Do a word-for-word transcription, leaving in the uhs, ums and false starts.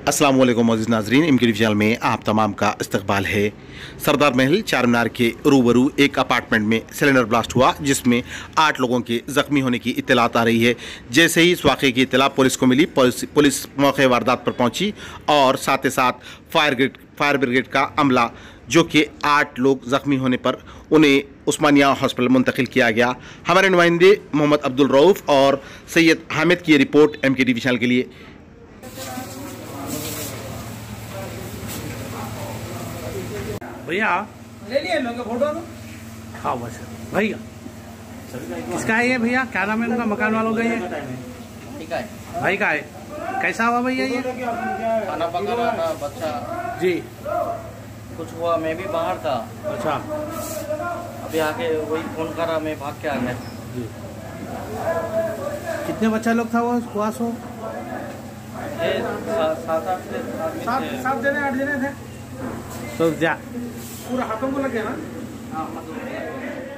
अस्सलाम वालेकुम अज़ीज़ नाज़रीन, इमकी टीवी चैनल में आप तमाम का इस्तकबाल है। सरदार महल चार मीनार के रूबरू एक अपार्टमेंट में सिलेंडर ब्लास्ट हुआ, जिसमें आठ लोगों के ज़ख्मी होने की इत्तलात आ रही है। जैसे ही इस वाक़े की इत्तला पुलिस को मिली, पुलिस पुलिस मौके वारदात पर पहुंची और साथ ही साथ फायर ब्रिगेड फायर ब्रिगेड का अमला, जो कि आठ लोग ज़ख्मी होने पर उन्हें उस्मानिया हॉस्पिटल मुंतकिल किया गया। हमारे नुमाइंदे मोहम्मद अब्दुल रऊफ़ और सैयद हामिद की ये report M K TV channel के लिए। भैया ले लिए लोग फोटो तो हाँ बस भैया किसका है ये भैया? क्या नाम है उनका? मकान वालों का ये ठीक है भाई का है। कैसा हुआ भैया ये? खाना पका रहा था बच्चा जी कुछ हुआ, मैं भी बाहर था। अच्छा अभी आके वही फोन करा, मैं भाग के आ गया। जी कितने बच्चा लोग था वो क्लास हो? ये सा- सात आठ आदमी थे। सात जने आठ जने थे तो जा पूरा हाथों को लग गया ना। हाँ, मतलब